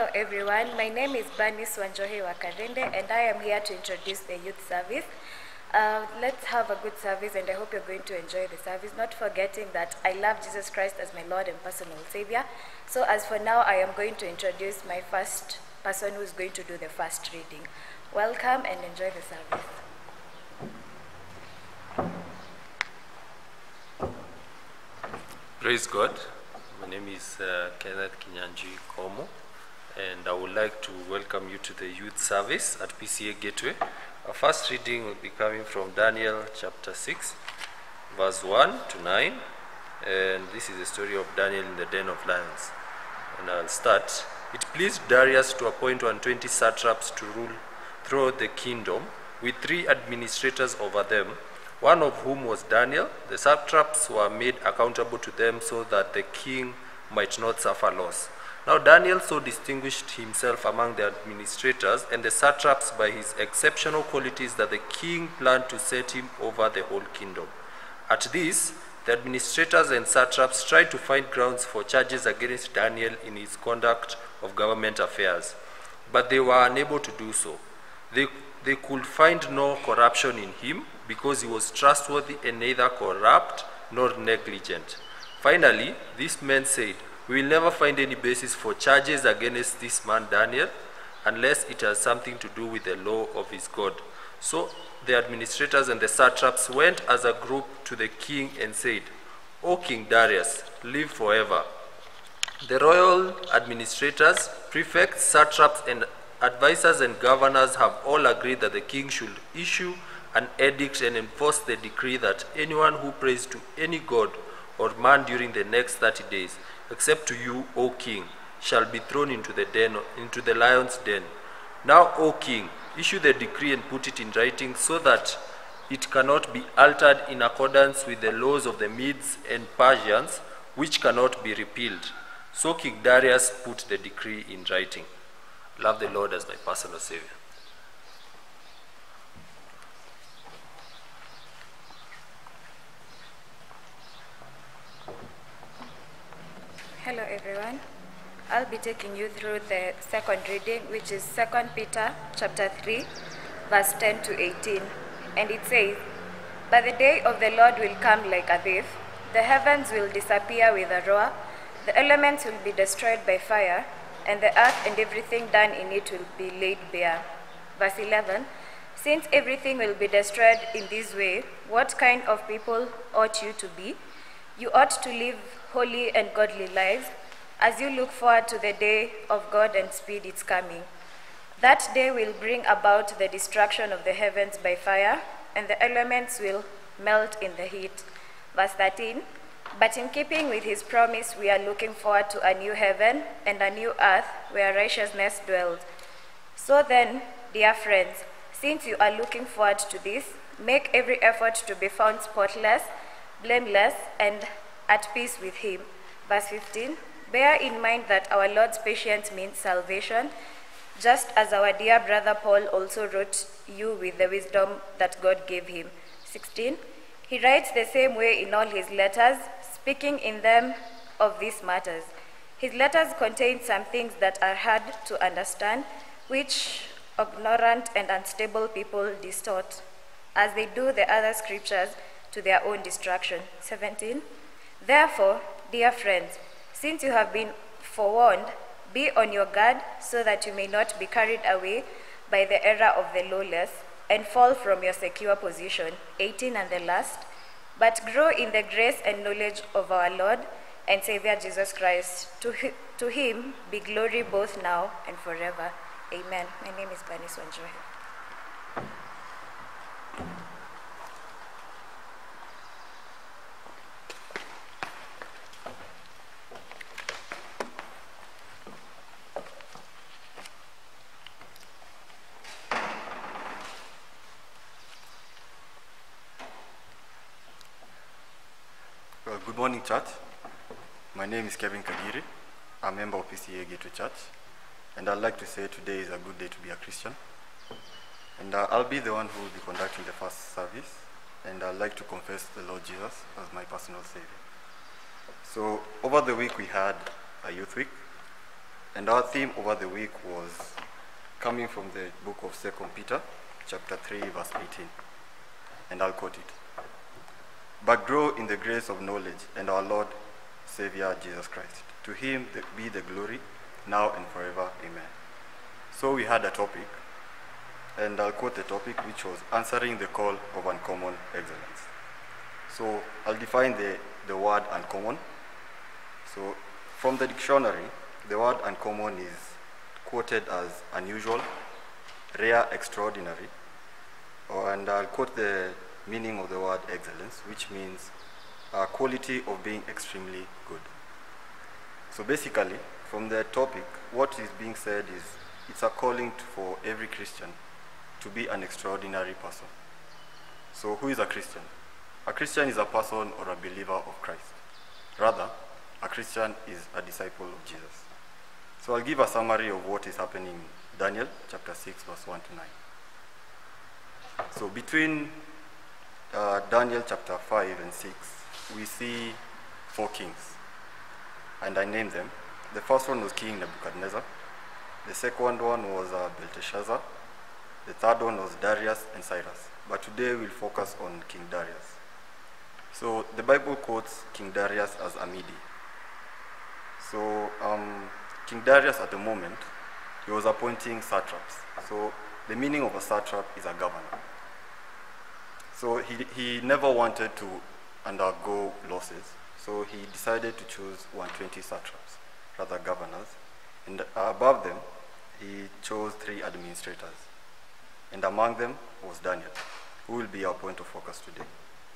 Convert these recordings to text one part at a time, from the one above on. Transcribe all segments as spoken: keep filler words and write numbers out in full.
Hello everyone, my name is Bernice Wanjohi Wakarende and I am here to introduce the youth service. Uh, let's have a good service and I hope you're going to enjoy the service, not forgetting that I love Jesus Christ as my Lord and personal Savior. So as for now, I am going to introduce my first person who is going to do the first reading. Welcome and enjoy the service. Praise God. My name is uh, Kenneth Kinyanji Komo, and I would like to welcome you to the youth service at P C A Gateway. Our first reading will be coming from Daniel chapter six, verse one to nine, and this is the story of Daniel in the den of lions. And I'll start. It pleased Darius to appoint one hundred twenty satraps to rule throughout the kingdom, with three administrators over them, one of whom was Daniel. The satraps were made accountable to them so that the king might not suffer loss. Now Daniel so distinguished himself among the administrators and the satraps by his exceptional qualities that the king planned to set him over the whole kingdom. At this, the administrators and satraps tried to find grounds for charges against Daniel in his conduct of government affairs, but they were unable to do so. They, they could find no corruption in him, because he was trustworthy and neither corrupt nor negligent. Finally, these men said, "We will never find any basis for charges against this man Daniel, unless it has something to do with the law of his God." So the administrators and the satraps went as a group to the king and said, "O King Darius, live forever." The royal administrators, prefects, satraps, and advisors and governors have all agreed that the king should issue an edict and enforce the decree that anyone who prays to any god or man during the next thirty days, except to you, O king, shall be thrown into the den, into the lion's den. Now, O king, issue the decree and put it in writing so that it cannot be altered, in accordance with the laws of the Medes and Persians, which cannot be repealed. So King Darius put the decree in writing. Love the Lord as my personal Savior. Hello everyone. I'll be taking you through the second reading, which is Second Peter chapter three, verse ten to eighteen. And it says, "But the day of the Lord will come like a thief. The heavens will disappear with a roar. The elements will be destroyed by fire, and the earth and everything done in it will be laid bare." Verse eleven, "Since everything will be destroyed in this way, what kind of people ought you to be? You ought to live holy and godly lives, as you look forward to the day of God and speed its coming. That day will bring about the destruction of the heavens by fire, and the elements will melt in the heat." Verse thirteen, "But in keeping with his promise, we are looking forward to a new heaven and a new earth where righteousness dwells. So then, dear friends, since you are looking forward to this, make every effort to be found spotless, blameless, and at peace with him." Verse fifteen, "Bear in mind that our Lord's patience means salvation, just as our dear brother Paul also wrote you with the wisdom that God gave him." sixteen, "He writes the same way in all his letters, speaking in them of these matters. His letters contain some things that are hard to understand, which ignorant and unstable people distort, as they do the other scriptures to their own destruction." seventeen, "Therefore, dear friends, since you have been forewarned, be on your guard so that you may not be carried away by the error of the lawless and fall from your secure position." eighteen and the last, "But grow in the grace and knowledge of our Lord and Savior Jesus Christ. To, hi to him be glory both now and forever. Amen." My name is Bernice Wanjohi. Well, good morning, church. My name is Kevin Kagiri. I'm a member of P C A Gateway Church, and I'd like to say today is a good day to be a Christian. And uh, I'll be the one who will be conducting the first service, and I'd like to confess the Lord Jesus as my personal Savior. So over the week we had a youth week, And our theme over the week was coming from the book of Second Peter, chapter three, verse eighteen. And I'll quote it. But grow in the grace of knowledge and our Lord, Savior, Jesus Christ. To him be the glory, now and forever. Amen. So we had a topic, and I'll quote the topic, which was answering the call of uncommon excellence. So I'll define the, the word uncommon. So from the dictionary, the word uncommon is quoted as unusual, rare, extraordinary, or, and I'll quote the meaning of the word excellence, which means a quality of being extremely good. So basically, from the topic, what is being said is it's a calling to, for every Christian to be an extraordinary person. So who is a Christian? A Christian is a person or a believer of Christ. Rather, a Christian is a disciple of Jesus. So I'll give a summary of what is happening in Daniel chapter six, verse one to nine. So between uh, Daniel chapter five and six, we see four kings. And I named them. The first one was King Nebuchadnezzar. The second one was uh, Belteshazzar. The third one was Darius and Cyrus. But today we'll focus on King Darius. So the Bible quotes King Darius as a Mede. So um, King Darius at the moment, he was appointing satraps. So the meaning of a satrap is a governor. So he, he never wanted to undergo losses. So he decided to choose one hundred twenty satraps, rather governors. And above them, he chose three administrators. And among them was Daniel, who will be our point of focus today.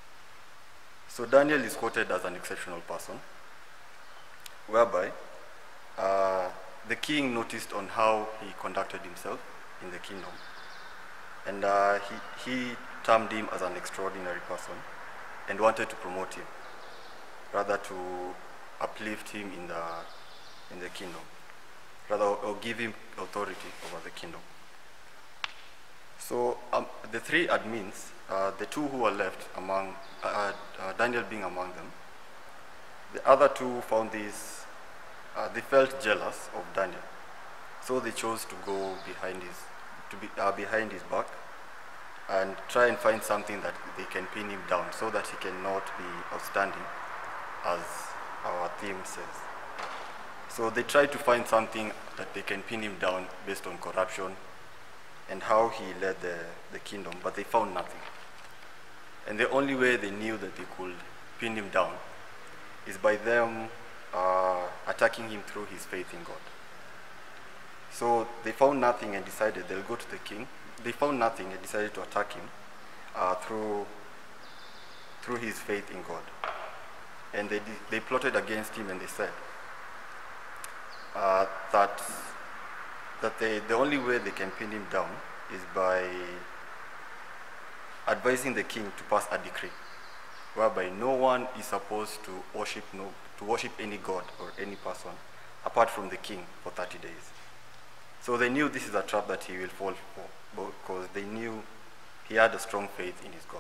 So Daniel is quoted as an exceptional person, whereby uh, the king noticed on how he conducted himself in the kingdom. And uh, he, he termed him as an extraordinary person and wanted to promote him, rather to uplift him in the, in the kingdom, rather or give him authority over the kingdom. So um, the three admins, uh, the two who were left among, uh, uh, Daniel being among them, the other two found this, uh, they felt jealous of Daniel. So they chose to go behind his, to be, uh, behind his back and try and find something that they can pin him down so that he cannot be outstanding, as our theme says. So they tried to find something that they can pin him down based on corruption and how he led the, the kingdom, but they found nothing. And the only way they knew that they could pin him down is by them uh, attacking him through his faith in God. So they found nothing and decided they'll go to the king. They found nothing and decided to attack him uh, through, through his faith in God. And they, they plotted against him, and they said uh, that that they, the only way they can pin him down is by advising the king to pass a decree, whereby no one is supposed to worship no to worship any god or any person apart from the king for thirty days. So they knew this is a trap that he will fall for, because they knew he had a strong faith in his God.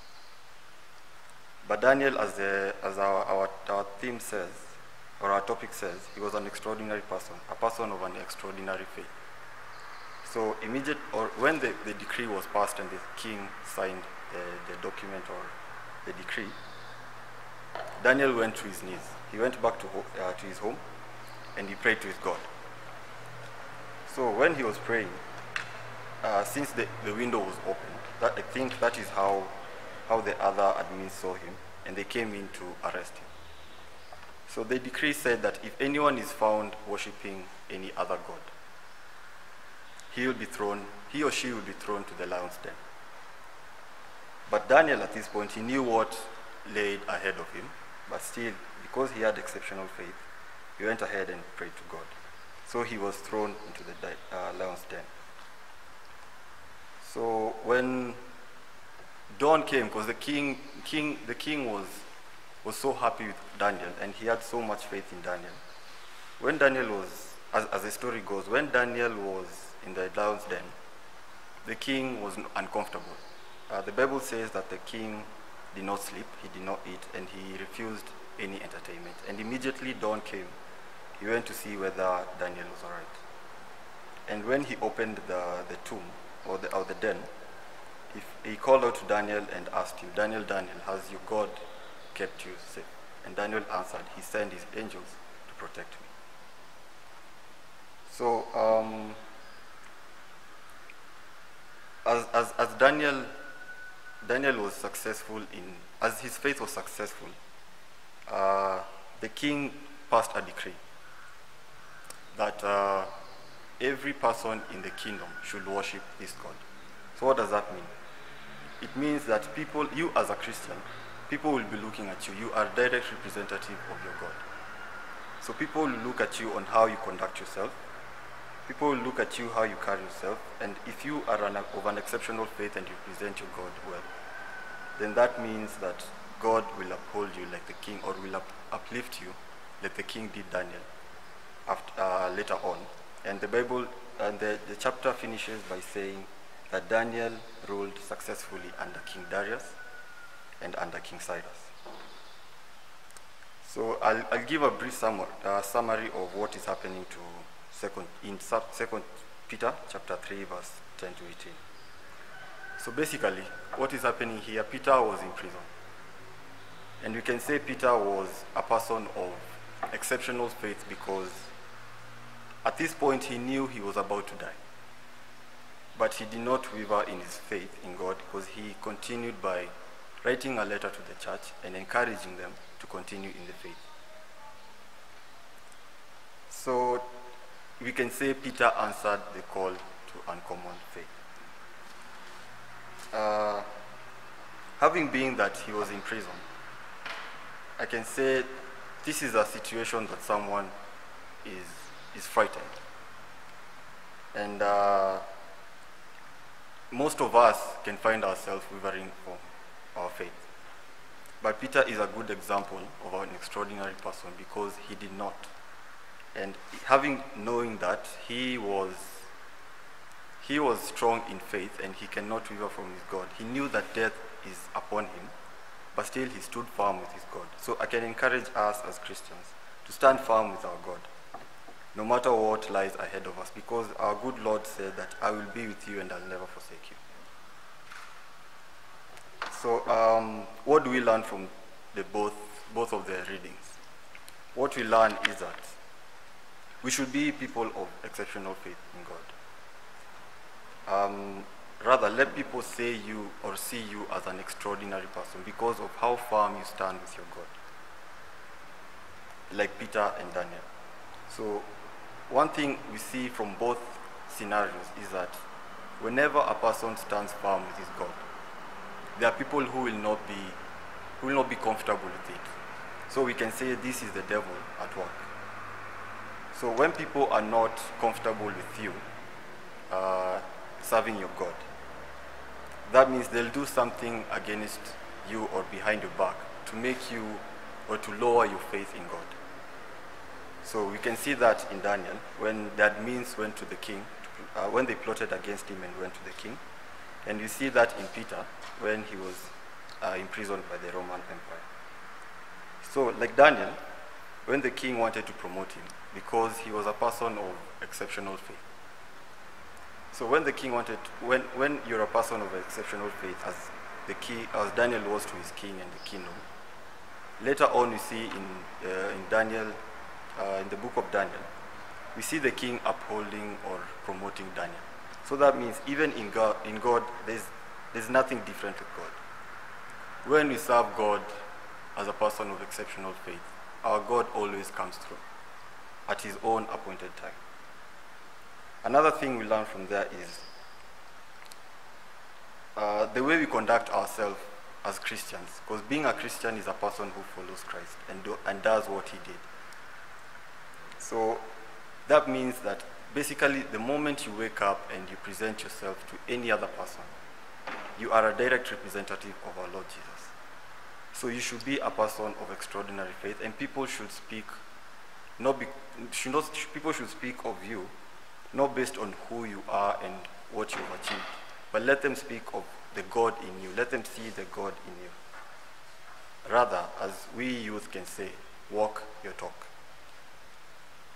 But Daniel, as, the, as our, our, our theme says, or our topic says, he was an extraordinary person, a person of an extraordinary faith. So immediate, or when the, the decree was passed and the king signed the, the document or the decree, Daniel went to his knees. He went back to, uh, to his home and he prayed to his God. So when he was praying, uh, since the, the window was open, that, I think that is how, how the other admins saw him, and they came in to arrest him. So the decree said that if anyone is found worshipping any other god, he will be thrown, he or she will be thrown to the lion's den. But Daniel at this point, he knew what laid ahead of him, but still, because he had exceptional faith, he went ahead and prayed to God. So he was thrown into the uh, lion's den. So when dawn came, because the king, king, the king was, was so happy with Daniel, and he had so much faith in Daniel. When Daniel was, as, as the story goes, when Daniel was in the lion's den, the king was uncomfortable. Uh, the Bible says that the king did not sleep, he did not eat, and he refused any entertainment. And immediately dawn came, he went to see whether Daniel was all right. And when he opened the, the tomb, or the, or the den, he, he called out to Daniel and asked him, Daniel, Daniel, has your God kept you safe? And Daniel answered, he sent his angels to protect me. So, um, as, as, as Daniel, Daniel was successful in, as his faith was successful, uh, the king passed a decree that uh, every person in the kingdom should worship this God. So what does that mean? It means that people, you as a Christian, people will be looking at you. You are a direct representative of your God. So people will look at you on how you conduct yourself. People will look at you how you carry yourself. And if you are an, of an exceptional faith and you present your God well, then that means that God will uphold you like the king, or will up, uplift you like the king did Daniel after, uh, later on. And the Bible, and the, the chapter finishes by saying that Daniel ruled successfully under King Darius and under King Cyrus. So I'll, I'll give a brief summary, uh, summary of what is happening to second, in Second Peter chapter three, verse ten to eighteen. So basically, what is happening here, Peter was in prison. And we can say Peter was a person of exceptional faith because at this point he knew he was about to die. But he did not waver in his faith in God, because he continued by writing a letter to the church and encouraging them to continue in the faith. So we can say Peter answered the call to uncommon faith. Uh, having been that he was in prison, I can say this is a situation that someone is, is frightened. And uh, most of us can find ourselves wavering from our faith. But Peter is a good example of an extraordinary person because he did not. And having knowing that, he was he was strong in faith and he cannot waver from his God. He knew that death is upon him, but still he stood firm with his God. So I can encourage us as Christians to stand firm with our God, no matter what lies ahead of us, because our good Lord said that I will be with you and I'll never forsake you. So um, what do we learn from the both, both of the readings? What we learn is that we should be people of exceptional faith in God. Um, rather, let people say you or see you as an extraordinary person because of how firm you stand with your God, like Peter and Daniel. So one thing we see from both scenarios is that whenever a person stands firm with his God, there are people who will not be who will not be comfortable with it. So we can say this is the devil at work. So when people are not comfortable with you uh, serving your God, that means they'll do something against you or behind your back to make you or to lower your faith in God. So we can see that in Daniel when the admins went to the king, to, uh, when they plotted against him and went to the king. And you see that in Peter when he was uh, imprisoned by the Roman Empire. So like Daniel, when the king wanted to promote him, because he was a person of exceptional faith. So when the king wanted, to, when, when you're a person of exceptional faith, as the key, as Daniel was to his king and the kingdom, later on we see in, uh, in Daniel, uh, in the book of Daniel, we see the king upholding or promoting Daniel. So that means even in God, in God there's, there's nothing different with God. When we serve God as a person of exceptional faith, our God always comes through at his own appointed time. Another thing we learn from there is uh, the way we conduct ourselves as Christians, because being a Christian is a person who follows Christ and, do, and does what he did. So that means that basically the moment you wake up and you present yourself to any other person, you are a direct representative of our Lord Jesus. So you should be a person of extraordinary faith, and people should speak, not be, should not, people should speak of you, not based on who you are and what you've achieved, but let them speak of the God in you. Let them see the God in you. Rather, as we youth can say, walk your talk.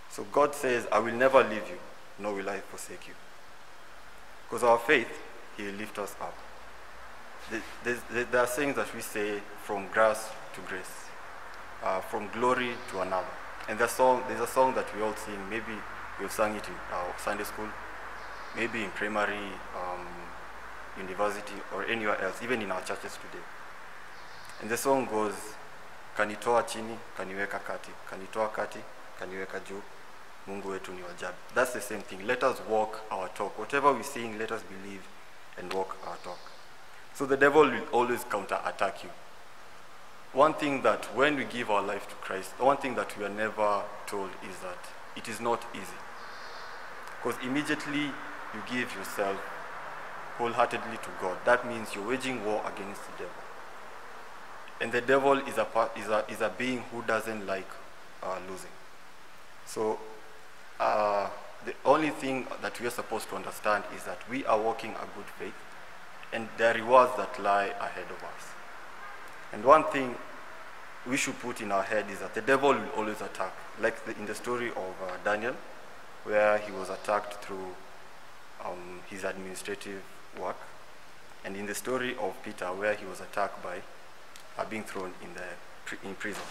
So God says, I will never leave you, nor will I forsake you. Because our faith, he will lift us up. There are sayings that we say, from grace to grace, uh, from glory to another. And there's, song, there's a song that we all sing. Maybe we've sung it in our Sunday school, maybe in primary, um, university, or anywhere else, even in our churches today. And the song goes, kanitoa chini, kaniweka kati, kanitoa kati, kaniweka juu, Mungu wetu ni wajabu. That's the same thing. Let us walk our talk. Whatever we sing, let us believe and walk our talk. So the devil will always counter-attack you. One thing that when we give our life to Christ, one thing that we are never told is that it is not easy. Because immediately you give yourself wholeheartedly to God. That means you're waging war against the devil. And the devil is a, is a, is a being who doesn't like uh, losing. So uh, the only thing that we are supposed to understand is that we are walking a good faith, and there are rewards that lie ahead of us. And one thing we should put in our head is that the devil will always attack, like the, in the story of uh, Daniel, where he was attacked through um, his administrative work, and in the story of Peter, where he was attacked by uh, being thrown in, the, in prison.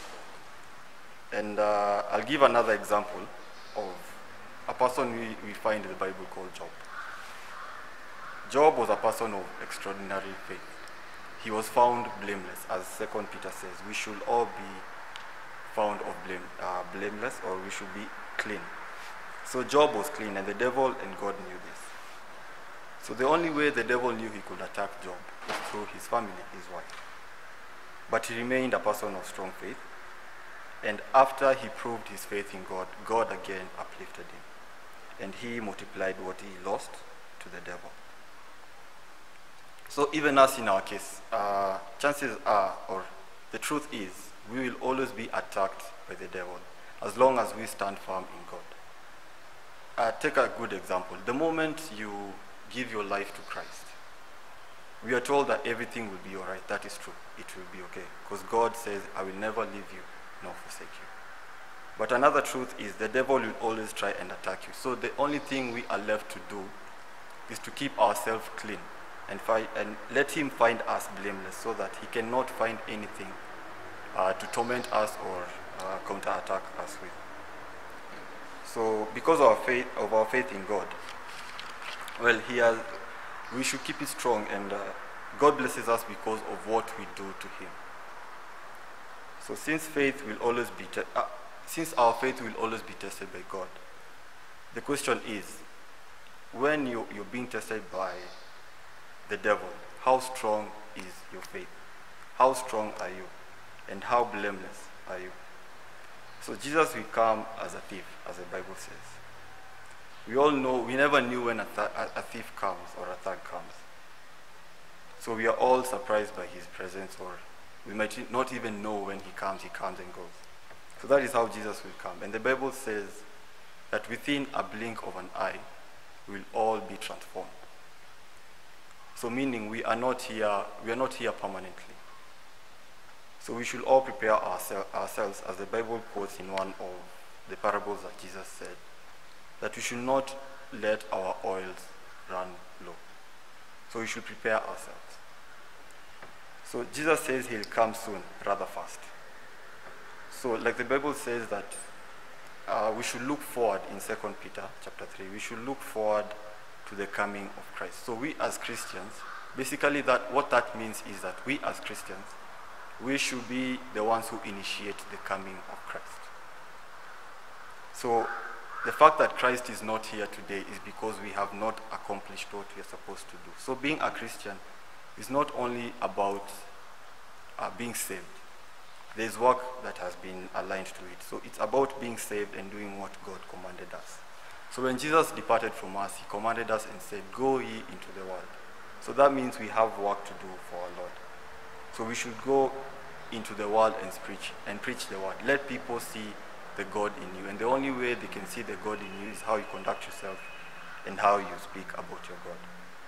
And uh, I'll give another example of a person we, we find in the Bible called Job. Job was a person of extraordinary faith. He was found blameless, as Second Peter says. We should all be found of blame, uh, blameless, or we should be clean. So Job was clean, and the devil and God knew this. So the only way the devil knew he could attack Job was through his family, his wife. But he remained a person of strong faith. And after he proved his faith in God, God again uplifted him. And he multiplied what he lost to the devil. So even us in our case, uh, chances are, or the truth is, we will always be attacked by the devil as long as we stand firm in God. Uh, take a good example. The moment you give your life to Christ, we are told that everything will be all right. That is true. It will be okay. Because God says, I will never leave you nor forsake you. But another truth is the devil will always try and attack you. So the only thing we are left to do is to keep ourselves clean and, find, and let him find us blameless, so that he cannot find anything uh, to torment us or uh, counterattack us with. So because of our faith, of our faith in God, well, he has, we should keep it strong, and uh, God blesses us because of what we do to him. So since faith will always be, te uh, since our faith will always be tested by God, the question is, when you, you're being tested by the devil, how strong is your faith? How strong are you? And how blameless are you? So Jesus will come as a thief, as the Bible says. We all know, we never knew when a, th a thief comes or a thug comes. So we are all surprised by his presence, or we might not even know when he comes, he comes and goes. So that is how Jesus will come. And the Bible says that within a blink of an eye, we'll all be transformed. So meaning we are not here, we are not here permanently. So we should all prepare oursel ourselves, as the Bible quotes in one of the parables that Jesus said, that we should not let our oils run low. So we should prepare ourselves. So Jesus says he'll come soon, rather fast. So like the Bible says that uh, we should look forward in Second Peter chapter three, we should look forward to the coming of Christ. So we as Christians, basically that what that means is that we as Christians, we should be the ones who initiate the coming of Christ. So the fact that Christ is not here today is because we have not accomplished what we are supposed to do. So being a Christian is not only about uh, being saved. There's work that has been aligned to it. So it's about being saved and doing what God commanded us. So when Jesus departed from us, he commanded us and said, go ye into the world. So that means we have work to do for our Lord. So we should go into the world and preach, and preach the word. Let people see the God in you. And the only way they can see the God in you is how you conduct yourself and how you speak about your God.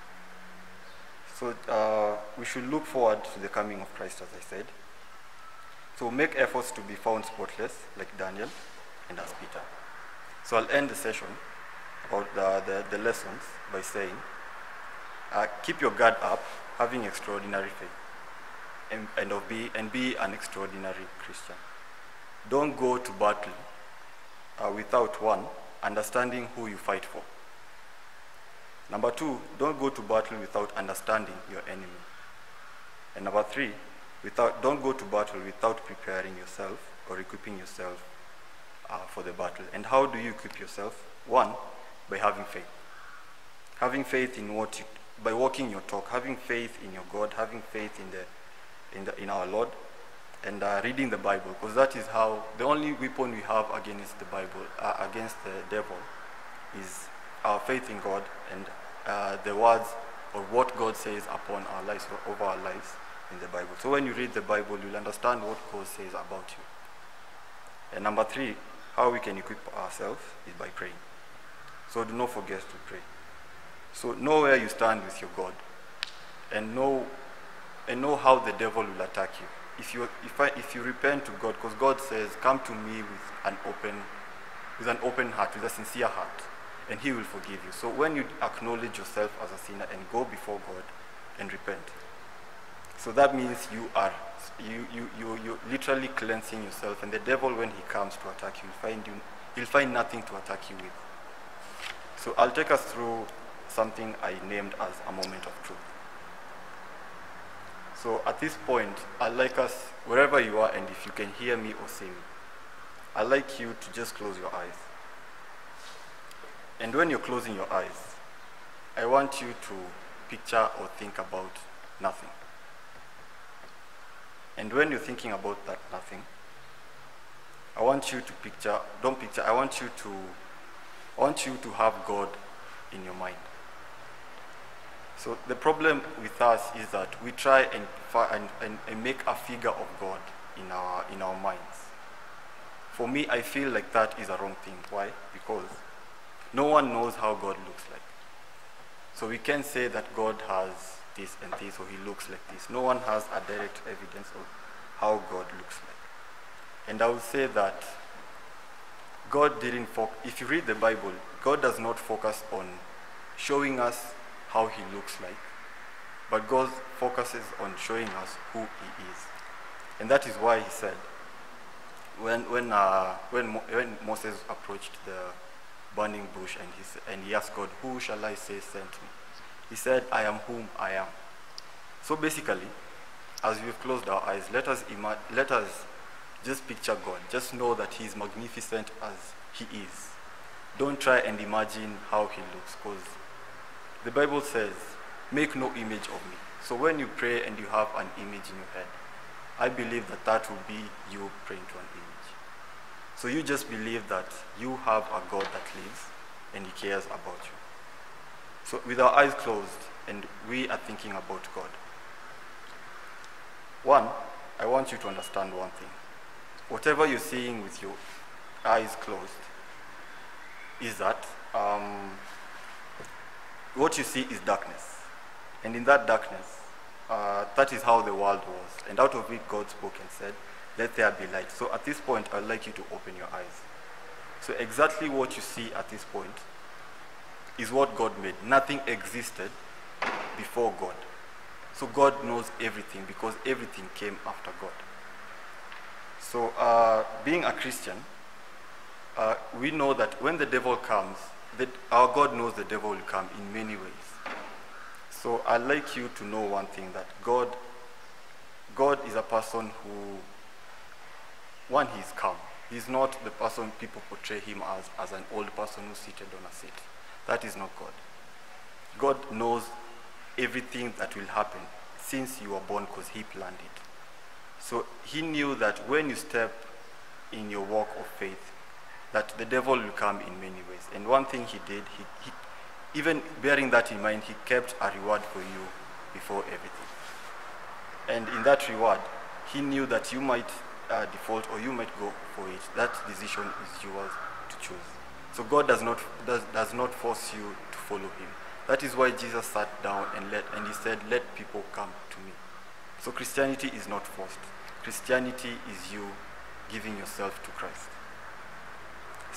So uh, we should look forward to the coming of Christ, as I said. So make efforts to be found spotless, like Daniel and as Peter. So I'll end the session, or the, the, the lessons, by saying, uh, keep your guard up, having extraordinary faith, and, and, of be, and be an extraordinary Christian. Don't go to battle uh, without, one, understanding who you fight for. Number two, don't go to battle without understanding your enemy. And number three, without, don't go to battle without preparing yourself or equipping yourself uh, for the battle. And how do you equip yourself? One, by having faith. Having faith in what you, by walking your talk, having faith in your God, having faith in the in the in our Lord, and uh, reading the Bible, because that is how the only weapon we have against the Bible, uh, against the devil, is our faith in God and uh, the words or what God says upon our lives or over our lives in the Bible. So when you read the Bible, you'll understand what God says about you. And number three, how we can equip ourselves is by praying. So do not forget to pray. So know where you stand with your God, and know and know how the devil will attack you. If you if I, if you repent to God, because God says, "Come to me with an open with an open heart, with a sincere heart, and He will forgive you." So when you acknowledge yourself as a sinner and go before God and repent, so that means you are you you you you literally cleansing yourself, and the devil, when he comes to attack you, will find you he'll find nothing to attack you with. So I'll take us through something I named as a moment of truth. So at this point, I'd like us, wherever you are, and if you can hear me or see me, I'd like you to just close your eyes. And when you're closing your eyes, I want you to picture or think about nothing. And when you're thinking about that nothing, I want you to picture, don't picture, I want you to, I want you to have God in your mind. So the problem with us is that we try and, and, and, and make a figure of God in our, in our minds. For me, I feel like that is a wrong thing. Why? Because no one knows how God looks like. So we can say that God has this and this, or He looks like this. No one has a direct evidence of how God looks like. And I would say that God didn't focus, if you read the Bible, God does not focus on showing us how He looks like, but God focuses on showing us who He is. And that is why He said, when when uh, when, Mo when Moses approached the burning bush and he, and he asked God, "Who shall I say sent me?" He said, "I am whom I am." So basically, as we've closed our eyes, let us, let us just picture God. Just know that He is magnificent as He is. Don't try and imagine how He looks, because the Bible says, "Make no image of me." So when you pray and you have an image in your head, I believe that that will be you praying to an image. So you just believe that you have a God that lives and He cares about you. So with our eyes closed and we are thinking about God, one, I want you to understand one thing. Whatever you're seeing with your eyes closed is that um, what you see is darkness. And in that darkness, uh, that is how the world was. And out of it, God spoke and said, "Let there be light." So at this point, I'd like you to open your eyes. So exactly what you see at this point is what God made. Nothing existed before God. So God knows everything, because everything came after God. So uh, being a Christian, uh, we know that when the devil comes, that our God knows the devil will come in many ways. So I'd like you to know one thing, that God, God is a person who, one, He's calm. He's not the person people portray Him as, as an old person who's seated on a seat. That is not God. God knows everything that will happen since you were born, because He planned it. So He knew that when you step in your walk of faith, that the devil will come in many ways. And one thing He did, he, he, even bearing that in mind, He kept a reward for you before everything. And in that reward, He knew that you might uh, default or you might go for it. That decision is yours to choose. So God does not, does, does not force you to follow Him. That is why Jesus sat down and, let, and He said, "Let people come to me." So Christianity is not forced. Christianity is you giving yourself to Christ.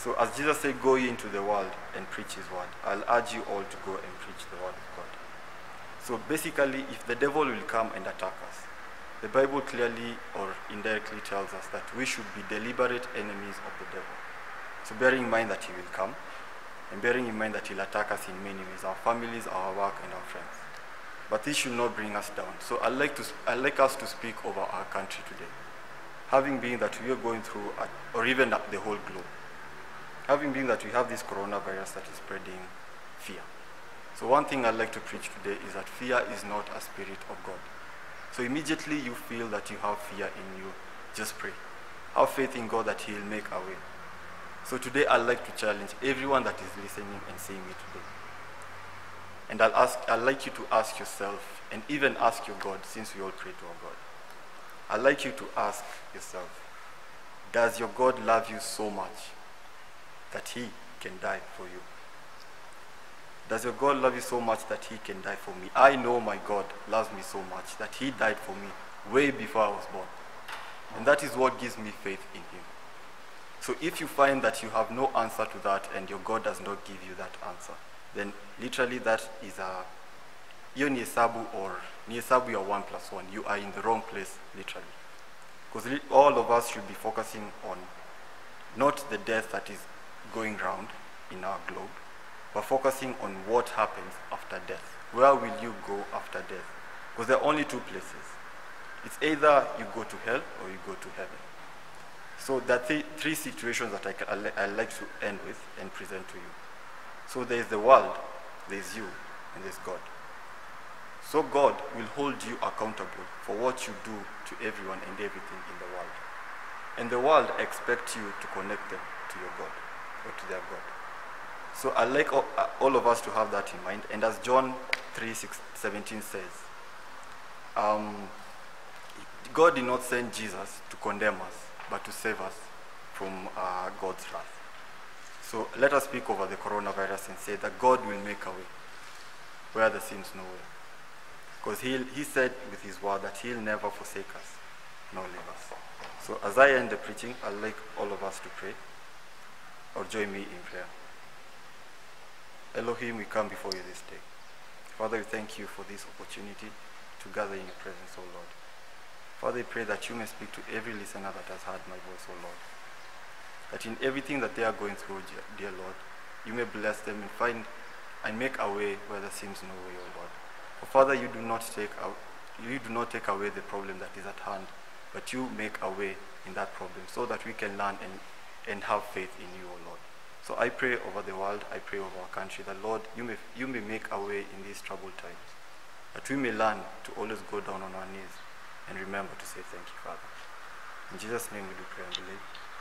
So as Jesus said, go ye into the world and preach his word. I'll urge you all to go and preach the word of God. So basically, if the devil will come and attack us, the Bible clearly or indirectly tells us that we should be deliberate enemies of the devil. So bearing in mind that he will come, and bearing in mind that he'll attack us in many ways, our families, our work, and our friends. But this should not bring us down. So I'd like, to, I'd like us to speak over our country today. Having been that we are going through, a, or even the whole globe, having been that we have this coronavirus that is spreading fear. So one thing I'd like to preach today is that fear is not a spirit of God. So immediately you feel that you have fear in you, just pray. Have faith in God that he will make a way. So today I'd like to challenge everyone that is listening and seeing me today. And I'll ask, I'd like you to ask yourself, and even ask your God, since we all pray to our God. I'd like you to ask yourself, does your God love you so much that he can die for you? Does your God love you so much that he can die for me? I know my God loves me so much that he died for me way before I was born. And that is what gives me faith in him. So if you find that you have no answer to that and your God does not give you that answer, then literally that is a, you ni hesabu or ni hesabu ya one plus one. You are in the wrong place, literally. Because all of us should be focusing on not the death that is going round in our globe, but focusing on what happens after death. Where will you go after death? Because there are only two places. It's either you go to hell or you go to heaven. So there are th three situations that I, can, I like to end with and present to you. So there is the world, there is you, and there is God. So God will hold you accountable for what you do to everyone and everything in the world. And the world expects you to connect them to your God, or to their God. So I like all, uh, all of us to have that in mind. And as John three seventeen says, um, God did not send Jesus to condemn us, but to save us from uh, God's wrath. So let us speak over the coronavirus and say that God will make a way where there seems no way. Because he, he said with his word that he'll never forsake us, nor leave us. So as I end the preaching, I'd like all of us to pray, or join me in prayer. Elohim, we come before you this day. Father, we thank you for this opportunity to gather in your presence, O Lord. Father, I pray that you may speak to every listener that has heard my voice, O Lord. That in everything that they are going through, dear Lord, you may bless them and find and make a way where there seems no way, O Lord. For Father, you do not take out, you do not take away the problem that is at hand, but you make a way in that problem so that we can learn and, and have faith in you, O Lord. So I pray over the world, I pray over our country, that Lord, you may, you may make a way in these troubled times, that we may learn to always go down on our knees and remember to say thank you, Father. In Jesus' name we do pray and believe.